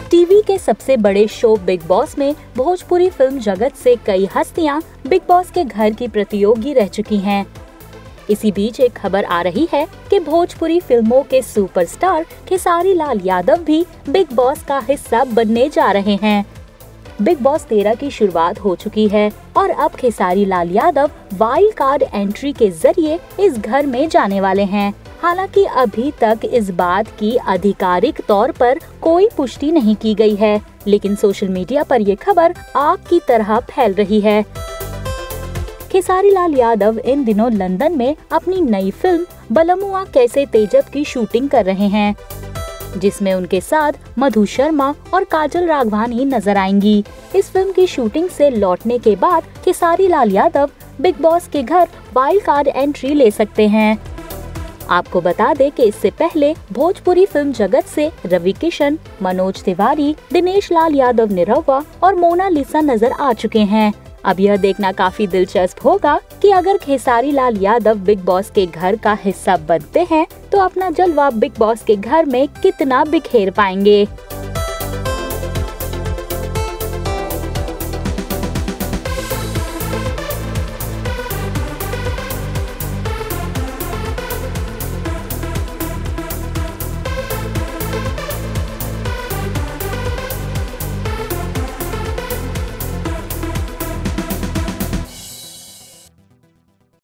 TV के सबसे बड़े शो बिग बॉस में भोजपुरी फिल्म जगत से कई हस्तियां बिग बॉस के घर की प्रतियोगी रह चुकी हैं। इसी बीच एक खबर आ रही है कि भोजपुरी फिल्मों के सुपरस्टार खेसारी लाल यादव भी बिग बॉस का हिस्सा बनने जा रहे हैं। बिग बॉस 13 की शुरुआत हो चुकी है और अब Khesari Lal Yadav wild card entry के जरिए इस घर में जाने वाले हैं। हालांकि अभी तक इस बात की आधिकारिक तौर पर कोई पुष्टि नहीं की गई है, लेकिन सोशल मीडिया पर ये खबर आग की तरह फैल रही है। खेसारी लाल यादव इन दिनों लंदन में अपनी नई फिल्म बलमुआ कैसे तेजब की शूटिंग कर रहे हैं, जिसमें उनके साथ मधु शर्मा और काजल राघवानी नजर आएंगी। इस फिल्म की शूटिंग से लौटने के बाद खेसारी लाल यादव बिग बॉस के घर वाइल्ड कार्ड एंट्री ले सकते हैं। आपको बता दें कि इससे पहले भोजपुरी फिल्म जगत से रवि किशन, मनोज तिवारी, दिनेश लाल यादव निरहुआ और मोनालिसा नजर आ चुके हैं। अब यह देखना काफी दिलचस्प होगा कि अगर खेसारी लाल यादव बिग बॉस के घर का हिस्सा बनते हैं तो अपना जलवा बिग बॉस के घर में कितना बिखेर पाएंगे।